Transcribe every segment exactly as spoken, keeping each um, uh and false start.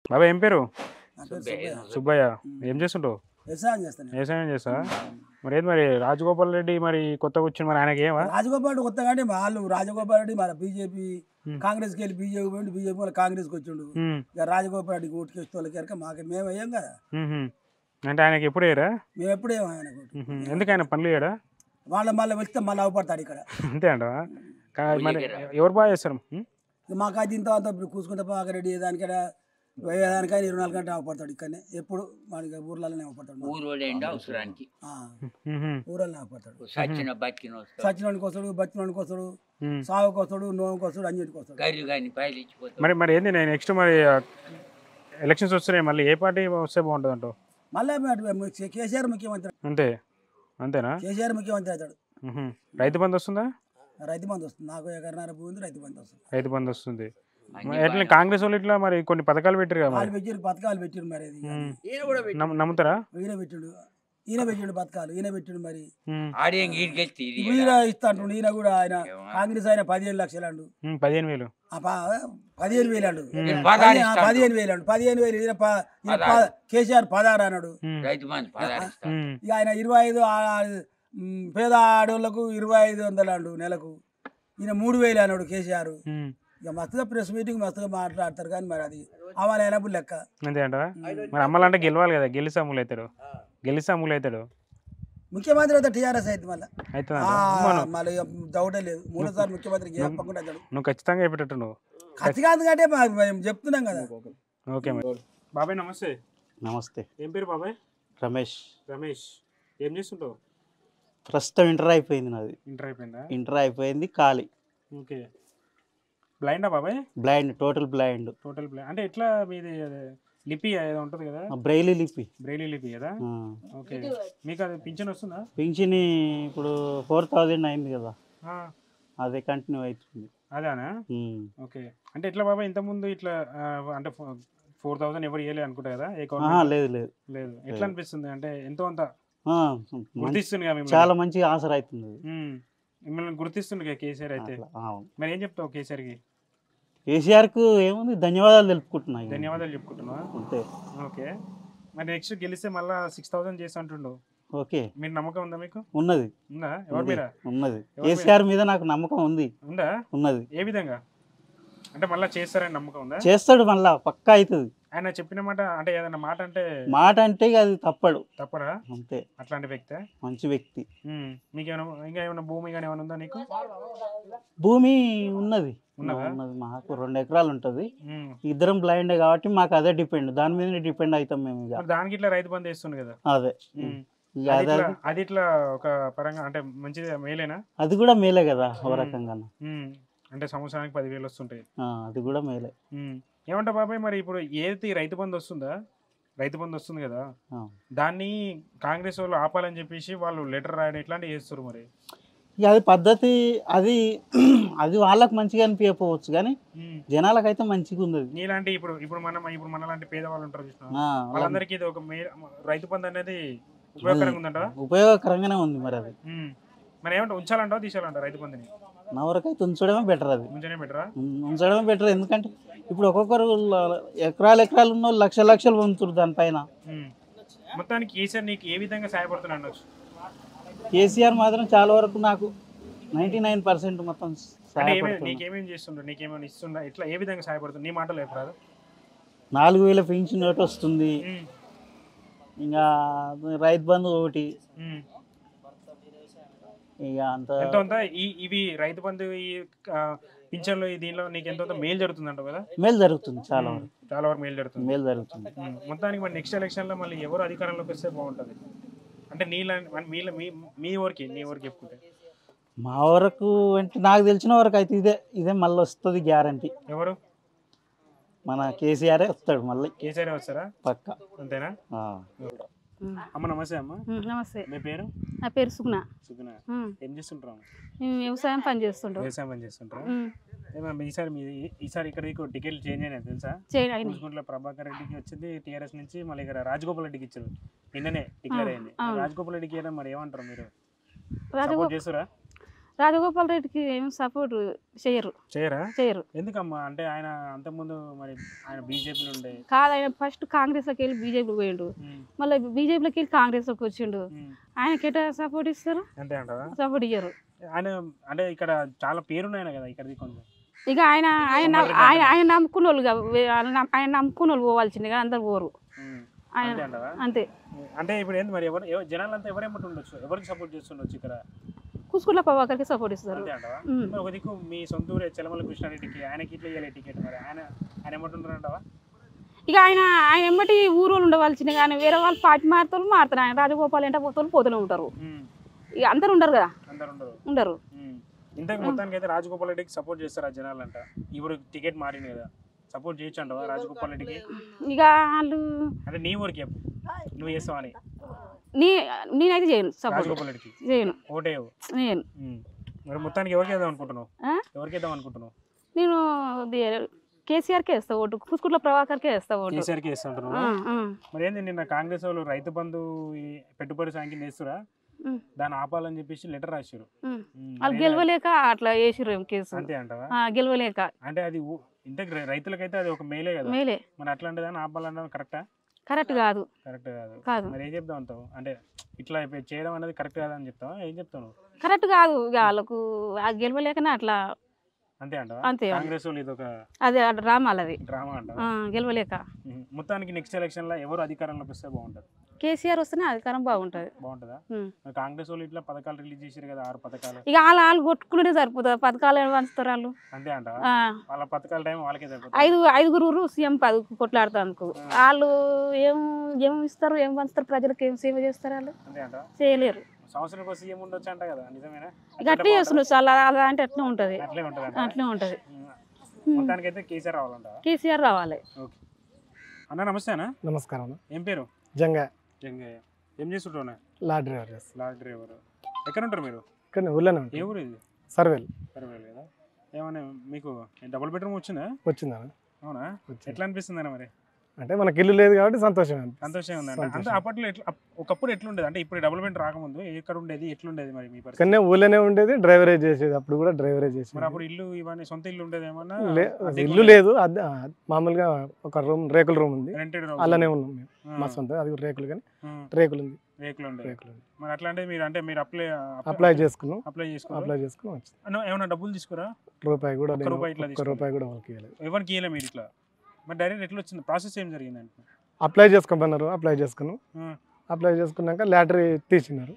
బాబా ఏం పేరు? సుబ్బయ్య. ఏం చేస్తుంటావు? వ్యవసాయం చేస్తా. మరి ఏంది మరి రాజగోపాల్ రెడ్డి మరి కొత్తగా వచ్చింది, మరి ఆయనకి ఏమా? రాజగోపాల్ రెడ్డి కొత్త కానీ వాళ్ళు రాజగోపాల్ రెడ్డి మన బీజేపీ కాంగ్రెస్కి వెళ్ళి బీజేపీ పోయిండు, బీజేపీ వాళ్ళు కాంగ్రెస్కి వచ్చిండు. ఇక రాజగోపాల్ రెడ్డికి ఓటుకేస్తే వాళ్ళకి కనుక మాకు మేము అయ్యాం కదా. అంటే ఆయనకి ఎప్పుడు వేయరా? మేము ఎప్పుడు వేయం ఆయన. ఎందుకు ఆయన పనులు చేయడా? వాళ్ళ మళ్ళీ వెళ్తే మళ్ళీ అవపడతాడు ఇక్కడ. అంతే అంటవా? మరి ఎవరు బాగా చేస్తారు? మాకు అది ఇంత అంతా ఇప్పుడు కూసుకుంటా ప్రభాకర్ రెడ్డి దానికైనా వేయడానికైనా ఇరవై నాలుగు గంటలు అవపడతాడు. ఇక్కడనే ఎప్పుడు మనకి ఊర్లలోనే అవపడతాడు. అవసరానికి ఊరల్లోనే అవపడతాడు. సచ్చినోనికి వస్తాడు, బచ్చినోనికి వస్తాడు, సాగుకి వస్తాడు, నోవుకి వస్తాడు, అన్నిటికి వస్తాడు. మరి మరి ఏంది నేను నెక్స్ట్ మరి ఎలక్షన్స్ వస్తున్నాయి, మళ్ళీ ఏ పార్టీ వస్తే బాగుంటుంది అంటావు? మళ్ళీ కేసీఆర్ ముఖ్యమంత్రి. అంతే అంతేనా? కేసీఆర్ ముఖ్యమంత్రి అవుతాడు. రైతు బంధు వస్తుందా? రైతు బంధు వస్తుంది. నాకు ఎకరన్నర భూమి ఉంది, రైతు బంధు వస్తుంది. రైతు బంధు వస్తుంది. ఎట్లా కాంగ్రెస్ వాళ్ళు ఇట్లా మరి కొన్ని పథకాలు పెట్టారు కదా? వాళ్ళు పెట్టారు పథకాలు పెట్టారు. మరి నమ్ముతారా? ఈయన పెట్టాడు, ఈయన పెట్టిండు పథకాలు, ఈయన పెట్టిండు. మరి ఈయన ఇస్తా అంటుండు. ఈయన కూడా ఆయన కాంగ్రెస్ ఆయన పదిహేను లక్షలు అండు, పదిహేను వేలు పదిహేను వేలు అండు, పదిహేను వేలు అండు, పదిహేను వేలు. ఈయన కేసీఆర్ పదహారు అన్నాడు. ఇక ఆయన ఇరవై ఐదు పేద ఆడవాళ్ళకు ఇరవై ఐదు వందలు అండు నెలకు. ఈయన మూడు వేలు అన్నాడు కేసీఆర్. ఇక మస్తుగా ప్రెస్ మీటింగ్ మస్తుగా మాట్లాడతారు కానీ మరి అది అవ్వాలి అయినప్పుడు లెక్క. అంతే అంట. మరి అమ్మాలంటే గెలవాలి కదా, గెలిచి అమ్ములు అవుతాడు, గెలిచి అమ్ములు అవుతాడు. ముఖ్యమంత్రి అయితే టీఆర్ఎస్ అయితే మళ్ళీ మళ్ళీ డౌటే లేదు. మూడోసారి ముఖ్యమంత్రి తప్పకుండా అవుతాడు. నువ్వు ఖచ్చితంగా అయిపోయేటట్టు. నువ్వు ఖచ్చితంగా అంటే మేము చెప్తున్నాం కదా. ఓకే మరి. బాబాయ్ నమస్తే. నమస్తే. ఏం పేరు బాబాయ్? రమేష్. రమేష్, ఏం చేస్తుంటావు? ప్రస్తుతం ఇంటర్ అయిపోయింది నాది. ఇంటర్ అయిపోయిందా? ఇంటర్ అయిపోయింది, ఖాళీ. ఓకే. బ్లైండా బాబాయ్? Blind, total blind. Total blind అంటే ఎట్లా? మీది లిపి ఏదో ఉంటుంది కదా, బ్రెయిలీ లిపి. బ్రెయిలీ లిపి కదా. ఓకే. మీకు అది పింఛన్ వస్తుందా? పింఛన్ ఇప్పుడు ఫోర్ థౌజండ్ అయింది కదా, అదే కంటిన్యూ అవుతుంది. అదేనా? ఓకే. అంటే ఎట్లా బాబాయ్ ఇంతకుముందు ఇట్లా అంటే ఫోర్ థౌసండ్ ఎవరు ఇవ్వలేదు అనుకుంటా కదా? లేదు లేదు లేదు. ఎట్లా అనిపిస్తుంది? అంటే ఎంతో అంత గుర్తిస్తుంది కదా, చాలా మంచి ఆన్సర్ అవుతుంది. మిమ్మల్ని గుర్తిస్తుంది కదా కేసీఆర్ అయితే. మరి ఏం చెప్తావు కేసీఆర్కి? కేసీఆర్కు ఏముంది, ధన్యవాదాలు తెలుపుకుంటున్నా. ధన్యవాదాలు చెప్పుకుంటున్నావా? అంతే. ఓకే. మరి నెక్స్ట్ గెలిస్తే మళ్ళీ సిక్స్ థౌసండ్ చేస్తా అంటుండు. ఓకే. మీరు నమ్మకం ఉందా? మీకు ఉన్నది. ఉందా? ఎవరి మీద ఉన్నది? కేసీఆర్ మీద నాకు నమ్మకం ఉంది. ఉందా? ఉన్నది. ఏ విధంగా అంటే మళ్ళీ చేస్తారని నమ్మకం ఉందా? చేస్తాడు, మళ్ళా పక్కా అవుతుంది. ఆయన చెప్పిన మాట అంటే ఏదైనా మాట అంటే మాట అంటే అది తప్పడు. తప్పడా? అంతే. అట్లాంటి వ్యక్తి, మంచి వ్యక్తి. మీకేమైనా ఇంకా ఏమైనా భూమి కానీ ఏమైనా ఉందా నీకు? భూమి ఉన్నది ఉన్నది మాకు రెండు ఎకరాలు ఉంటది. ఇద్దరం బ్లైండ్ కాబట్టి మాకు అదే డిపెండ్, దాని మీద డిపెండ్ అవుతాం మేము. దానికి ఇట్లా రైతు బంధు వేస్తుంది కదా, అదే అది ఇట్లా ఒక పరంగా అంటే మంచిది, మేలేనా? అది కూడా మేలే కదా ఒక రకంగా. అంటే సంవత్సరానికి పదివేలు వస్తుంటాయి, అది కూడా మేలే. ఏమంటా బాబాయ్ మరి ఇప్పుడు ఏదైతే రైతు బంధు వస్తుందా, రైతు బంధు వస్తుంది కదా, దాన్ని కాంగ్రెస్ వాళ్ళు ఆపాలని చెప్పేసి వాళ్ళు లెటర్ రాయడం ఇట్లాంటివి చేస్తారు. మరి ఇక అది పద్ధతి, అది అది వాళ్ళకి మంచిగా అనిపించకపోవచ్చు కానీ జనాలకైతే మంచిగా ఉంది. నీలాంటి ఇప్పుడు ఇప్పుడు మనం ఇప్పుడు మన లాంటి పేదవాళ్ళు ఉంటారు చూసినా, వాళ్ళందరికీ ఇది ఒక రైతు బంధు అనేది ఉపయోగకరంగా ఉందంట. ఉపయోగకరంగానే ఉంది. మరి అది మరి ఏమంటే ఉంచాలంటావా తీసేయాలంటారా రైతు బంధుని? నా వరకైతే ఉంచడమే బెటర్. అది బెటరా? ఉంచడమే బెటర్. ఎందుకంటే ఇప్పుడు ఒక్కొక్కరు ఎకరాలు ఎకరాలు ఉన్న వాళ్ళు లక్ష లక్షలు పొందుతారు దానిపైన. మొత్తానికి కేసీఆర్ నీకు ఏ విధంగా సహాయపడుతున్నా అనొచ్చు? కేసీఆర్ మాత్రం చాలా వరకు నాకు నైన్టీ నైన్ పర్సెంట్ మొత్తం నీకేమేమి చేస్తుండ్రు, నీకేమైనా ఇస్తుండ్రా, ఇట్లా ఏ విధంగా సహాయపడుతుంది? నీ మాటలు ఎప్పుడు నాలుగు వేల పెన్షన్ ఒకటి వస్తుంది, ఇంకా రైతు బంధు ఒకటి, ఇక అంత ఎంత ఇవి రైతు బంధు ఈ పింఛన్లు దీనిలో నీకు ఎంత మేలు జరుగుతుంది అంటావు కదా? మేలు జరుగుతుంది, చాలా వరకు చాలా వరకు మేలు జరుగుతుంది. మేలు జరుగుతుంది. మొత్తానికి మరి నెక్స్ట్ ఎలక్షన్ లో మళ్ళీ ఎవరు అధికారంలోకి వస్తే బాగుంటుంది అంటే నీళ్ళ మీ ఊరికి నీ ఊరికి చెప్పుకుంటే? మా వరకు అంటే నాకు తెలిసిన వరకు అయితే ఇదే ఇదే మళ్ళీ వస్తుంది గ్యారంటీ. ఎవరు? మన కేసీఆర్ వస్తాడు మళ్ళీ. కేసీఆర్ వస్తారా? పక్కా. అంతేనా? అమ్మ నమస్తే. అమ్మ నమస్తే. మీ పేరు? నా పేరు సుగుణ. సుగుణ, ఏం చేస్తుంటారు? వ్యవసాయం పని చేస్తుంటారు. వ్యవసాయం పని చేస్తుంటారు. ఈసారి మీ ఈసారి ఇక్కడ టికెట్లు చేంజ్ అయినాయి తెలుసా? కుసుకుntla ప్రభాకర్ రెడ్డికి వచ్చింది టీఆర్ఎస్ నుంచి, మళ్ళీ ఇక్కడ రాజగోపాల్ రెడ్డికి ఇచ్చారు. నిన్ననే డిక్లేర్ అయింది. రాజగోపాల్ రెడ్డికి మరి ఏమంటారు మీరు? సపోర్ట్ చేస్తారా? రాజగోపాల్ రెడ్డికి ఏం సపోర్ట్ చేయరు చేయరా చేయరు ఎందుకమ్మా అంటే ఆయన అంతకుముందు మరి ఆయన బీజేపీలో ఉండే కాదు ఆయన ఫస్ట్ కాంగ్రెస్లోకి వెళ్ళి బీజేపీకి పోయిండు మళ్ళీ బీజేపీలోకి వెళ్ళి కాంగ్రెస్లోకి వచ్చిండు ఆయనకి ఎట్లా సపోర్ట్ ఇస్తారు అంతే అంటారా సపోర్ట్ ఇయ్యరు ఆయన అంటే ఇక్కడ చాలా పేరున్నాయన కదా ఇక్కడికి కొంచెం ఇక ఆయన ఆయన ఆయన ఆయన నమ్ముకున్న వాళ్ళు ఆయన నమ్ముకున్న వాళ్ళు పోవాల్సింది కానీ అందరు పోరు అంతే అంటారా అంతే అంటే ఇప్పుడు ఏంది మరి ఎవరు ఎవ- జనాలంతా ఎవరేమంటూ ఉండొచ్చు ఎవరికి సపోర్ట్ చేస్తుండొచ్చు ఇక్కడ కుసుకుట్ల ప్రభాకర్కి సపోర్ట్ ఇస్తారు అంతే అంటావా మరి ఒక దిక్కు మీ సొంత ఊరే చెలమల కృష్ణారెడ్డికి ఆయనకి ఇట్లా ఇవ్వాలి టికెట్ మరి ఆయన ఆయన ఏమంటుంటారు అంటావా ఇక ఆయన ఆయన ఎమ్మటి ఊరు వాళ్ళు ఉండవలసింది కానీ వేరే వాళ్ళు పార్టీ మారుతారు మారుతారు ఆయన రాజగోపాల్ ఎంట పోతారు పోతూనే ఉంటారు ఇక అందరు ఉండరు కదా అందరు ఉండరు ఉండరు ఇంతకు మొత్తానికి అయితే రాజగోపాల్ రెడ్డికి సపోర్ట్ చేస్తారు ఆ జనాలంట ఇప్పుడు టికెట్ మారింది కదా సపోర్ట్ చేయొచ్చు అంటావా రాజగోపాల్ రెడ్డికి ఇక వాళ్ళు అంటే నీ ఊరికి చెప్పు నువ్వు చేస్తావు అని నీ నేనైతే చేయను సపోర్ట్ రాజగోపాల్ రెడ్డికి చేయను ఓటేవు నేను మరి మొత్తానికి ఎవరికి వేద్దాం అనుకుంటున్నావు ఆ? ఎవరికి వేద్దాం అనుకుంటున్నావు నేను కేసీఆర్కే వేస్తా ఓటు కుసుకుట్ల ప్రభాకర్కే వేస్తా ఓటు కేసీఆర్కి వేస్తుంటున్నావు ఆ, ఆ. మరి ఏంది నిన్న కాంగ్రెస్ వాళ్ళు రైతు బంధు ఈ పెట్టుబడి సాంఖ్యం వేస్తురా ఉమ్. దాన్ని ఆపాలని చెప్పేసి లెటర్ రాశారు ఉమ్. వాళ్ళు గెలవలేక అట్లా వేసిర్రు ఏం కేసు అంతే అంటావా ఆ, గెలవలేక అంటే అది ఊ- ఇంతకు రై- రైతులకైతే అది ఒక మేలే కదా మేలే మరి అట్లాంటి దాన్ని ఆపాలన్నది కరెక్టా కరెక్ట్ కాదు కరెక్ట్ కాదు కాదు మరి ఏం చెప్తావు అంటావు అంటే ఇట్లా అయిపోయి చేయడం అనేది కరెక్ట్ కాదని చెప్తావా ఏం చెప్తావు నువ్వు? కరెక్ట్ కాదు ఇక వాళ్ళకు ఆ గెలవలేకనే అట్లా అంతే అంటావా అంతే కాంగ్రెస్ వాళ్ళు ఇది ఒక అదే డ్రామాలు అది డ్రామా అంటావా ఆ, గెలవలేక ఉహు. మొత్తానికి నెక్స్ట్ ఎలక్షన్ లో ఎవరు అధికారంలోకి వస్తే బాగుంటది కేసీఆర్ వస్తేనే అధికారం బాగుంటుంది బాగుంటుందా ఉమ్. మరి కాంగ్రెస్ వాళ్ళు ఇట్లా పథకాలు రిలీజ్ చేశారు కదా ఆరు పథకాలు ఇక వాళ్ళు వాళ్ళు కొట్టుకుంటే సరిపోతుంది పథకాలు ఏమి పంచుతారు వాళ్ళు అంతే అంటావా ఆ, వాళ్ళ పథకాల టైం వాళ్ళకే సరిపోతుంది ఐదు ఐదుగురు సీఎం పది కొట్లాడుతానికి వాళ్ళు ఏం ఏం ఇస్తారు ఏం పంచుతారు ప్రజలకు ఏం సేవ చేస్తారు వాళ్ళు అంతే అంటావా చేయలేరు సంవత్సరానికి సీఎం ఉండొచ్చు అంట కదా నిజమేనా ఇక అట్లే చేస్తున్నారు అలా అలా అంటే అట్లే ఉంటుంది అట్లే ఉంటుంది అట్లే ఉంటుంది మొత్తానికి అయితే కేసీఆర్ రావాలంట కేసీఆర్ రావాలి ఓకే అన్న నమస్తే అన్న నమస్కారం అన్న. ఏం పేరు జంగా జంగయ్య ఏం చేస్తుంటావు లా డ్రైవర్ చేస్తాను. లారీ డ్రైవర్ ఎక్కడ ఉంటారు మీరు ఇక్కడ ఊళ్ళోనే ఏ ఉంటాను. ఊరు ఇది సర్వేలు సర్వేలు కదా ఏమన్నా మీకు డబుల్ బెడ్రూమ్ వచ్చిందా వచ్చిందన్న. అవునా వచ్చింది. ఎట్లా అనిపిస్తుంది అన్న మరి అంటే మనకి ఇల్లు లేదు కాబట్టి సంతోషం అనిపిస్తుంది. సంతోషంగా ఉందండి అంటే సంతోషం. అప్పట్లో ఎట్లా అప్- ఒకప్పుడు ఎట్లుండేది అంటే ఇప్పుడు డబుల్ బెడ్ రాకముందు ఎక్కడ ఉండేది ఎట్లుండేది మరి మీ పరిస్థితి ఇక్కడనే ఊళ్ళోనే ఉండేది, డ్రైవరే చేసేది. అప్పుడు కూడా డ్రైవరే చేసేది. మరి అప్పుడు ఇల్లు ఇవన్నీ సొంత ఇల్లు ఉండేది ఏమన్నా లే- ఇల్లు లేదు, అద్దె- ఆ, మామూలుగా ఒక రూమ్ రేకుల రూమ్ ఉంది, రెంటెడ్ అలానే ఉన్నాం మేము. మా సొంత అది కూడా రేకులు, కానీ రేకులు ఉంది, రేకులు ఉండేది రేకులు ఉంది. మరి అట్లాంటి మీరు అంటే మీరు అప్లై అప్లై చేసుకున్నాం, అప్లై చేసుకున్నారు అప్లై చేసుకుని వచ్చింది. అన్న, ఏమన్నా డబ్బులు తీసుకురా రూపాయి కూడా ఒక్క నేను రూపాయి ఇట్లా ఒక్క తీసుకురా. రూపాయి కూడా వాళ్ళకి ఇవ్వలేదు. ఎవరికి ఇవ్వలే మీరు ఇట్లా మరి డైరెక్ట్ ఎట్లా వచ్చింది ప్రాసెస్ ఏం జరిగిందంటే అప్లై చేసుకోమన్నారు, అప్లై చేసుకున్నాం. అప్లై చేసుకున్నాక లాటరీ తీసినారు,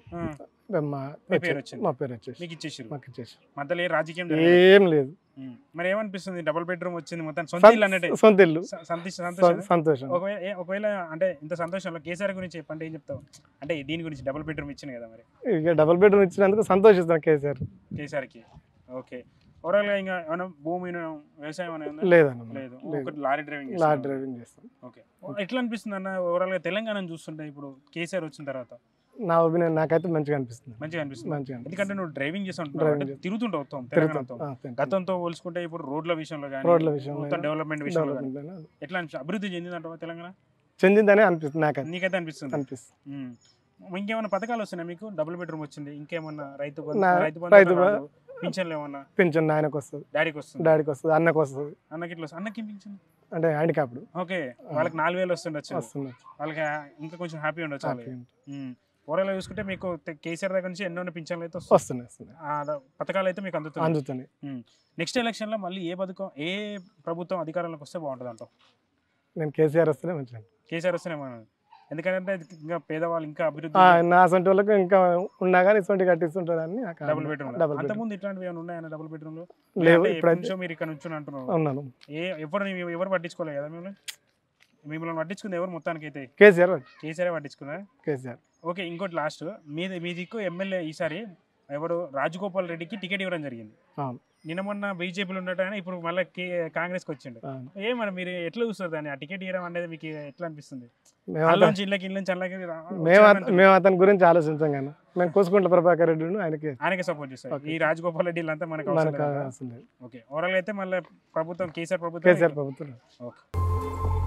మా మీ పేరు వచ్చింది. మా పేరు వచ్చేసి మీకు ఇచ్చేసారు మాకు ఇచ్చేసి మధ్యలో ఏ రాజకీయం జరగలేదు. ఏం లేదు. ఉమ్. మరి ఏమనిపిస్తుంది డబుల్ బెడ్రూమ్ వచ్చింది మొత్తం సొంత ఇల్లు అన్నట్టే సొంత ఇల్లు, స- సంతోష సంతోషం సంతోషం. ఒకవేళ ఏ- ఒకవేళ అంటే ఇంత సంతోషంలో కేసీఆర్ గురించి చెప్పంటే ఏం చెప్తావు అంటే దీని గురించి డబుల్ బెడ్రూమ్ ఇచ్చింది కదా మరి ఇక డబుల్ బెడ్రూమ్ ఇచ్చినందుకు సంతోషిస్తాను కేసీఆర్. కేసీఆర్కి ఓకే ఓవరాల్ గా ఇంకా ఏమైనా భూమి వ్యవసాయం ఏమైనా ఉందా? లేదన్న, లేదు లేదు. ఒకటి లారీ డ్రైవింగ్ లారీ చేస్తున్నావా? డ్రైవింగ్ చేస్తాను. ఓకే ఎట్లా అనిపిస్తుంది అన్న ఓవరాల్ గా తెలంగాణను చూస్తుంటే ఇప్పుడు కేసీఆర్ వచ్చిన తర్వాత నా ఒపీనియన్ నాకైతే మంచిగా అనిపిస్తుంది. మంచిగా అనిపిస్తుంది మంచిగా ఎందుకంటే అనిపిస్తుంది. నువ్వు డ్రైవింగ్ చేస్తుంటావు డ్రైవింగ్ అంటే చేస్తా. తిరుగుతుంటావు మొత్తం తెలంగాణ తిరుగుతాం. మొత్తం. ఆ, తిరుగుతాం. గతంతో పోల్చుకుంటే ఇప్పుడు రోడ్ల విషయంలో కానీ రోడ్ల విషయంలో మొత్తం అయినా, డెవలప్మెంట్ విషయంలో కానీ డెవలప్మెంట్ అయినా ఎట్లా అనిపిస్తుంది అభివృద్ధి చెందిందంటావా తెలంగాణ చెందిందనే అనిపిస్తుంది నాకైతే నీకైతే అనిపిస్తుంది అనిపిస్తుంది. ఉమ్. ఇంకేమన్నా పథకాలు వస్తున్నాయి మీకు డబుల్ బెడ్రూమ్ వచ్చింది ఇంకేమన్నా రైతు బంధు- నా- రైతు రైతు బంధు బ- రాదు. పింఛన్లు ఏమన్నా పింఛన్ ఆయనకు వస్తుంది, డాడీకి వస్తుంది డాడీకి వస్తుంది, అన్నకు వస్తుంది. అన్నకి ఇట్లా వస్తుంది. అన్నకి పింఛన్ అంటే ఆయనకి అప్పుడు ఓకే వాళ్ళకి నాలుగు వేలు వస్తుండొచ్చు వస్తుంది. వాళ్ళకి ఇంకా కొంచెం హ్యాపీ ఉండొచ్చు హ్యాపీ వాళ్ళకి. ఉంటుంది. ఉమ్. ఓవరాల్ గా చూసుకుంటే మీకు తె- కేసీఆర్ దగ్గర నుంచి ఎన్నో పింఛన్లు అయితే వస్తాయి వస్తున్నాయి, వస్తున్నాయి, ఆ ద- పథకాలు అయితే మీకు అందుతుంది అందుతున్నాయి. నెక్స్ట్ ఎలక్షన్ లో మళ్ళీ ఏ పథకం ఏ ప్రభుత్వం అధికారంలోకి వస్తే బాగుంటుంది అంటావు నేను కేసీఆర్ వస్తేనే మంచిగా. కేసీఆర్ వస్తేనే మనం ఎందుకంటే అది ఇంకా పేదవాళ్ళు ఇంకా అభివృద్ధి ఆ, నా సొంత వాళ్ళకి ఇంకా ఉన్నా కానీ ఇటువంటి కట్టిస్తుంటారని నాకు డబుల్ బెడ్రూమ్ డబుల్ అంత బెడ్రూమ్ ముందు ఇట్లాంటివి ఏమైనా ఉన్నాయన్న డబుల్ బెడ్రూమ్ లో లేవు. అంటే ఎప్పటి ఇప్పుడైతే నుంచో మీరు ఇక్కడ నుంచి అంటున్నారు ఉన్నాను. ఏ ఎవరు ఎవరు పట్టించుకోలేదు కదా మిమ్మల్ని మిమ్మల్ని పట్టించుకుంది ఎవరు మొత్తానికి అయితే కేసీఆర్ కేసీఆర్ పట్టించుకున్నా కేసీఆర్ ఓకే ఇంకోటి లాస్ట్ మీ మీ దిక్కు ఎమ్మెల్యే ఈసారి ఎవరు రాజగోపాల్ రెడ్డికి టికెట్ ఇవ్వడం జరిగింది అవును. నిన్న మొన్న బీజేపీలో ఉండటం ఇప్పుడు మళ్ళీ కాంగ్రెస్కి వచ్చిండు అవును. ఏమన్నా మీరు ఎట్లా చూస్తారు దాన్ని ఆ టికెట్ ఇవ్వడం అనేది మీకు ఎట్లా అనిపిస్తుంది మేము అల్ల అతను- నుంచి ఇళ్ళకి ఇళ్ళ నుంచి అల్లకి రా- మేము అత- వచ్చారంటున్నారు. మేము అతని గురించి ఆలోచించాం కానీ మేము కుసుకుntla ప్రభాకర్ రెడ్డి ఆయనకి ఆయనకే సపోర్ట్ చేస్తారు ఓకే. ఈ రాజగోపాల్ రెడ్డి అంతా మనకు అవసరం మనకు లేదా? అవసరం లేదు. ఓకే ఓవరాల్ అయితే మళ్ళీ ప్రభుత్వం కేసీఆర్ ప్రభుత్వం కేసీఆర్ ప్రభుత్వం ఓకే